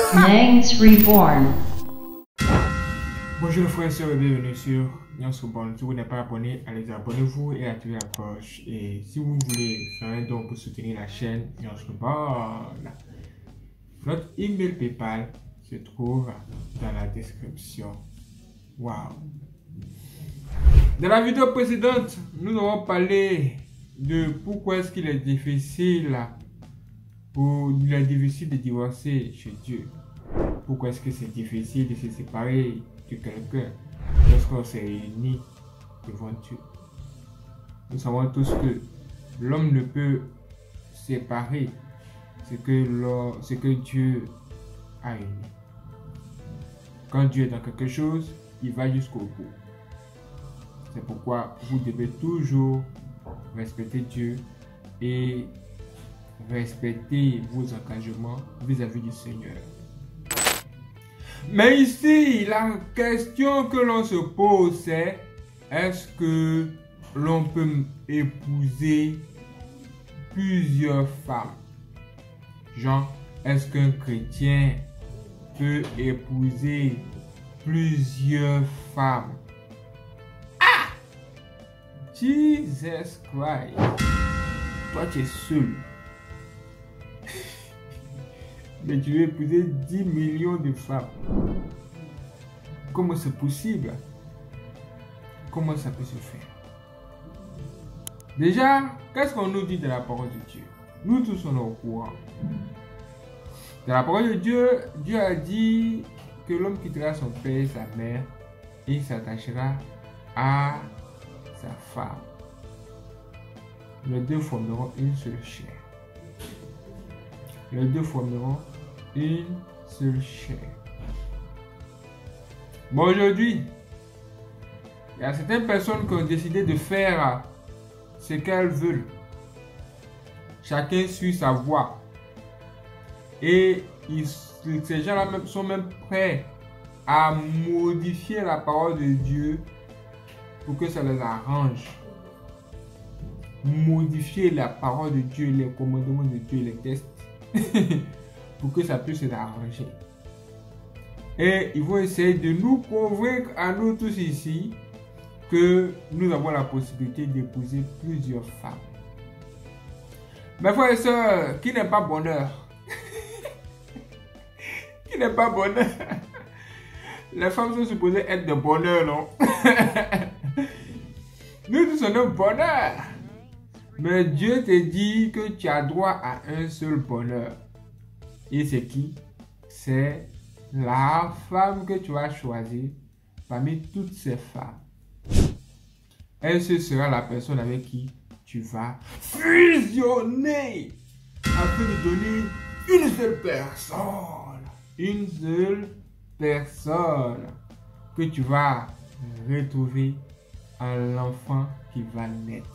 Nangs Reborn. Bonjour les frères et sœurs et bienvenue sur Nangs Reborn. Si vous n'êtes pas abonné, allez abonnez-vous et activez la cloche. Et si vous voulez faire un don pour soutenir la chaîne Nangs Reborn, notre email PayPal se trouve dans la description. Waouh! Dans la vidéo précédente, nous avons parlé de pourquoi est-ce qu'il est difficile de divorcer chez Dieu. Pourquoi est-ce que c'est difficile de se séparer de quelqu'un lorsqu'on s'est réunis devant Dieu. Nous savons tous que l'homme ne peut séparer ce que Dieu a uni. Quand Dieu est dans quelque chose, il va jusqu'au bout. C'est pourquoi vous devez toujours respecter Dieu et respecter vos engagements vis-à-vis du Seigneur. Mais ici, la question que l'on se pose, c'est est-ce que l'on peut épouser plusieurs femmes? Genre, est-ce qu'un chrétien peut épouser plusieurs femmes? Ah! Jesus Christ! Toi, tu es seul. Mais tu veux épouser 10 millions de femmes. Comment c'est possible? Comment ça peut se faire? Déjà, qu'est-ce qu'on nous dit de la parole de Dieu? Nous tous sommes au courant. Dans la parole de Dieu, Dieu a dit que l'homme quittera son père et sa mère et s'attachera à sa femme. Les deux formeront une seule chair. Les deux formeront une seule chair. Bon, aujourd'hui, il y a certaines personnes qui ont décidé de faire ce qu'elles veulent. Chacun suit sa voie. Et ces gens-là sont même prêts à modifier la parole de Dieu pour que ça les arrange. Modifier la parole de Dieu, les commandements de Dieu, les textes, pour que ça puisse l'arranger. Et ils vont essayer de nous convaincre à nous tous ici que nous avons la possibilité d'épouser plusieurs femmes. Mes frères et sœurs, qui n'est pas bonheur? Qui n'est pas bonheur? Les femmes sont supposées être de bonheur, non? Nous tous sommes bonheur. Mais Dieu te dit que tu as droit à un seul bonheur. Et c'est qui? C'est la femme que tu vas choisir parmi toutes ces femmes. Elle, ce sera la personne avec qui tu vas fusionner afin de donner une seule personne. Une seule personne que tu vas retrouver en l'enfant qui va naître.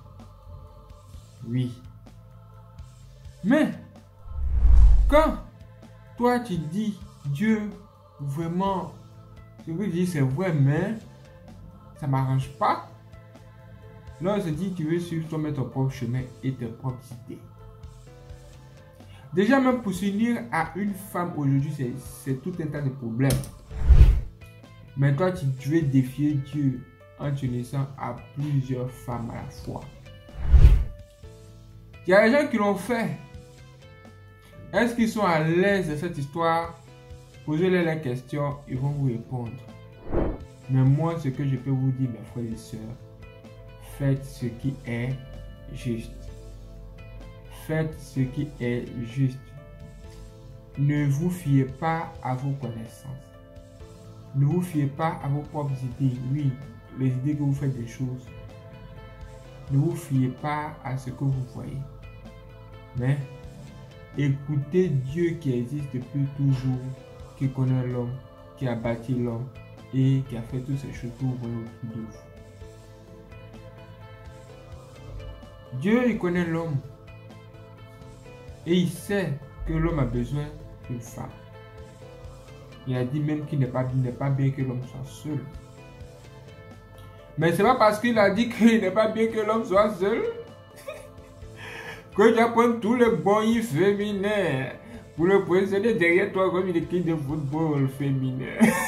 Oui. Mais, quand toi tu dis, Dieu, vraiment, ce que je dis c'est vrai, mais ça ne m'arrange pas. Là, on se dit, tu veux suivre toi-même ton propre chemin et tes propres idées. Déjà, même pour s'unir à une femme aujourd'hui, c'est tout un tas de problèmes. Mais toi, tu veux défier Dieu en t'unissant à plusieurs femmes à la fois. Il y a des gens qui l'ont fait. Est-ce qu'ils sont à l'aise de cette histoire? Posez-leur la question, ils vont vous répondre. Mais moi, ce que je peux vous dire, mes frères et sœurs, faites ce qui est juste. Faites ce qui est juste. Ne vous fiez pas à vos connaissances. Ne vous fiez pas à vos propres idées. Oui, les idées que vous faites des choses. Ne vous fiez pas à ce que vous voyez. Mais écoutez Dieu qui existe depuis toujours, qui connaît l'homme, qui a bâti l'homme et qui a fait toutes ces choses que vous voyez autour de vous. Dieu, il connaît l'homme. Et il sait que l'homme a besoin d'une femme. Il a dit même qu'il n'est pas bien que l'homme soit seul. Mais c'est pas parce qu'il a dit qu'il n'est pas bien que l'homme soit seul que tu vas prendre tous les bons féminins Pour le positionner derrière toi comme une équipe de football féminin.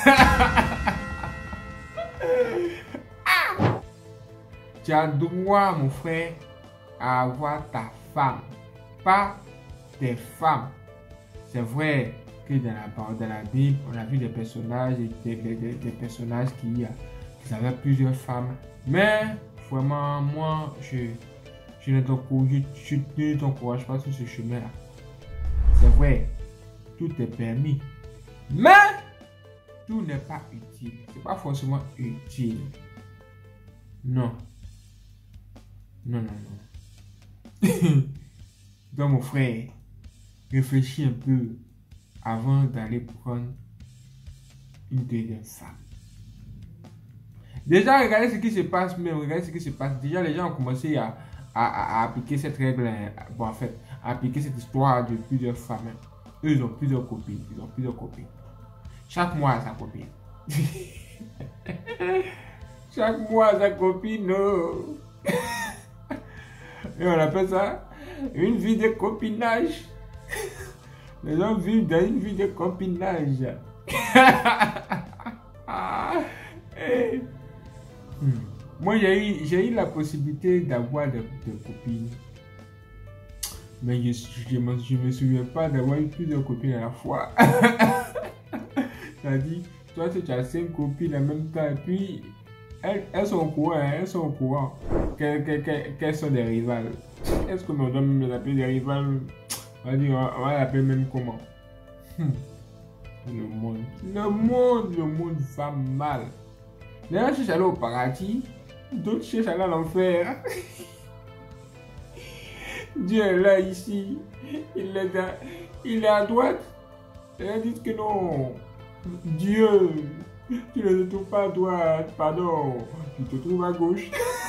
Tu as droit, mon frère, à avoir ta femme, pas tes femmes. C'est vrai que dans la Bible, on a vu des personnages, des personnages qui avaient plusieurs femmes. Mais vraiment, moi, je ne t'encourage pas sur ce chemin-là. C'est vrai, tout est permis. Mais tout n'est pas utile. C'est pas forcément utile. Non. Non. Donc mon frère, réfléchis un peu avant d'aller prendre une deuxième femme. Déjà, regardez ce qui se passe, Déjà, les gens ont commencé à appliquer cette règle, bon, en fait, à appliquer cette histoire de plusieurs femmes. Eux, ils ont plusieurs copines. Chaque mois, sa copine. Chaque mois, sa copine, non. Et on appelle ça une vie de copinage. Les gens vivent dans une vie de copinage. Moi, j'ai eu la possibilité d'avoir des copines. Mais je me souviens pas d'avoir eu plusieurs copines à la fois. C'est-à-dire, toi, tu as 5 copines en même temps. Et puis, elles sont au courant, qu'elles sont des rivales. Est-ce qu'on doit même les appeler des rivales? On va l'appeler même comment? Le monde va mal. Les gens cherchent à aller au paradis, d'autres cherchent à aller à l'enfer. Dieu est là ici, il est à droite. Et ils disent que non, Dieu, tu ne te trouves pas à droite, pardon, tu te trouves à gauche.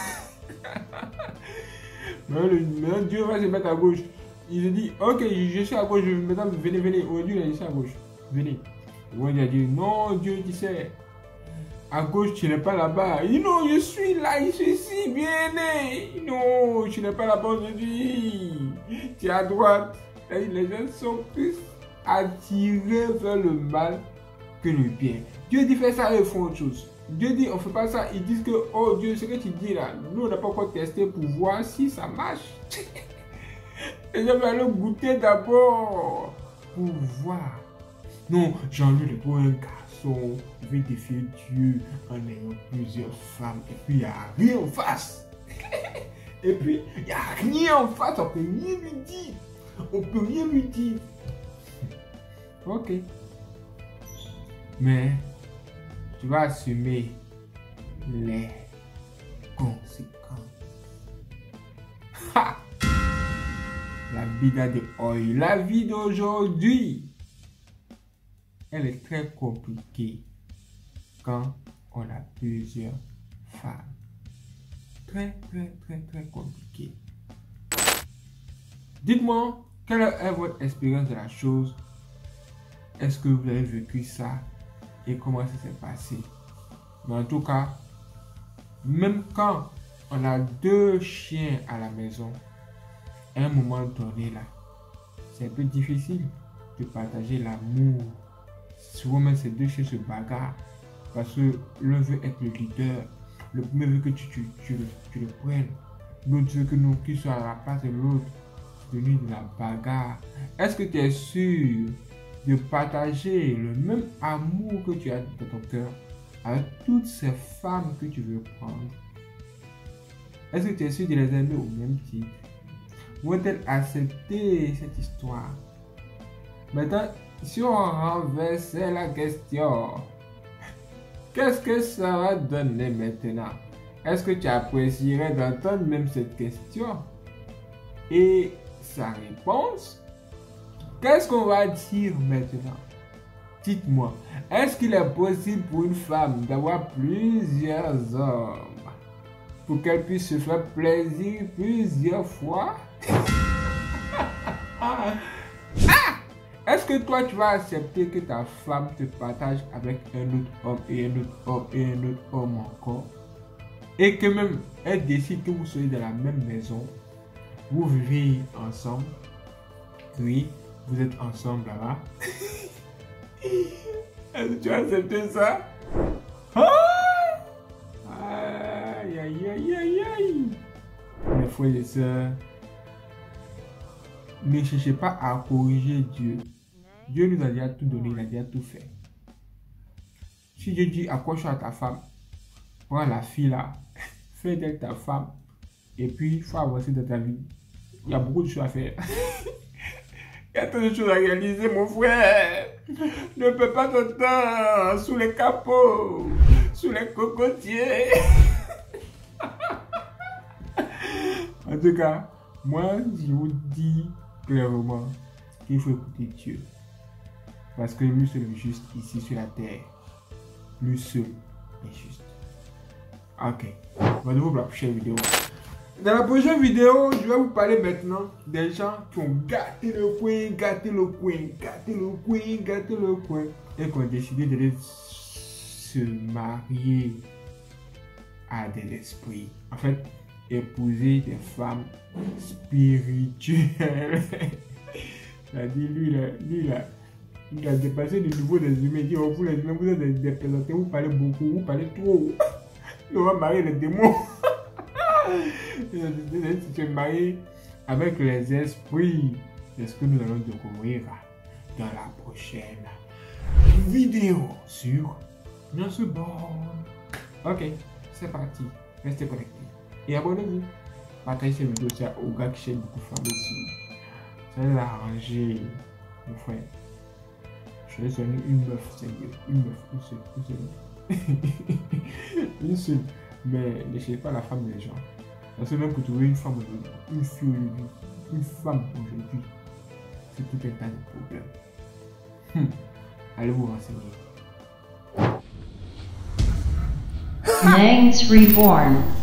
Maintenant, Dieu va se mettre à gauche. Il se dit, ok, je suis à gauche, maintenant venez, aujourd'hui je suis à gauche, venez. Moi il a dit, non Dieu, tu sais, à gauche tu n'es pas là-bas. Il dit, non, je suis là, je suis ici, venez. Non, tu n'es pas là-bas aujourd'hui, tu es à droite. Et les gens sont plus attirés vers le mal que le bien. Dieu dit, fais ça, ils font autre chose. Dieu dit, on ne fait pas ça, ils disent que, oh Dieu, ce que tu dis là, nous on n'a pas encore testé pour voir si ça marche. Et je vais aller goûter d'abord pour voir. Non, Jean-Louis est pour un garçon, il veut défier Dieu en ayant plusieurs femmes. Et puis il n'y a rien en face. Et puis il n'y a rien en face, on ne peut rien lui dire. Ok. Mais tu vas assumer les conséquences. Ha! La vida de hoy, la vie d'aujourd'hui, elle est très compliquée quand on a plusieurs femmes. Très compliquée. Dites-moi, quelle est votre expérience de la chose? Est-ce que vous avez vécu ça et comment ça s'est passé? Mais en tout cas, même quand on a 2 chiens à la maison, à un moment donné là, c'est un peu difficile de partager l'amour. Souvent même ces 2 chiens se bagarrent parce que l'un veut être le leader. Le premier veut que tu le prennes. L'autre veut que nous qui soit à la place de l'autre. C'est devenu de la bagarre. Est-ce que tu es sûr de partager le même amour que tu as dans ton cœur avec toutes ces femmes que tu veux prendre? Est-ce que tu es sûr de les aimer au même titre? Vont-elles accepter cette histoire? Maintenant, si on renversait la question, qu'est-ce que ça va donner maintenant? Est-ce que tu apprécierais d'entendre même cette question et sa réponse? Qu'est-ce qu'on va dire maintenant? Dites-moi, est-ce qu'il est possible pour une femme d'avoir plusieurs hommes pour qu'elle puisse se faire plaisir plusieurs fois? Est-ce que toi tu vas accepter que ta femme te partage avec un autre homme et un autre homme et un autre homme encore? Et que même elle décide que vous soyez dans la même maison, vous vivez ensemble, oui, vous êtes ensemble là-bas. Est-ce que tu as accepté ça? Ah! Aïe, aïe, aïe, aïe, aïe. Mes frères et sœurs, ne cherchez pas à corriger Dieu. Dieu nous a déjà tout donné, il a déjà tout fait. Si Dieu dit accroche à ta femme, prends la fille là, fais d'elle ta femme, et puis il faut avancer dans ta vie. Il y a beaucoup de choses à faire. Il y a tant de choses à réaliser, mon frère. Ne peux pas ton temps sous les capots, sous les cocotiers. En tout cas, moi, je vous dis clairement qu'il faut écouter Dieu. Parce que lui seul est juste ici sur la terre. Lui seul est juste. Ok. Rendez-vous pour la prochaine vidéo. Dans la prochaine vidéo, je vais vous parler maintenant des gens qui ont gâté le coin, gâté le coin, gâté le coin, gâté le coin. Et qui ont décidé d'aller se marier à des esprits. En fait, épouser des femmes spirituelles. C'est-à-dire, il a dépassé le niveau des humains. Il dit, oh, vous les humains, vous êtes des plaisantés, vous parlez beaucoup, vous parlez trop. Il va marier les démons. Il se marier avec les esprits. C'est ce que nous allons découvrir dans la prochaine vidéo sur Notre Born. Ok, c'est parti. Restez connectés. Et abonnez-vous. Partagez cette vidéo au gars qui cherche beaucoup de femmes aussi. Ça va l'arranger, mon frère. Je vais sonner une meuf, sérieux. Une meuf, une seule. Une seule. Mais ne cherchez pas la femme des gens. Parce que même pour trouver une femme aujourd'hui, une fille aujourd'hui, une femme aujourd'hui, c'est tout un tas de problèmes. Allez vous renseigner. Nangs Reborn.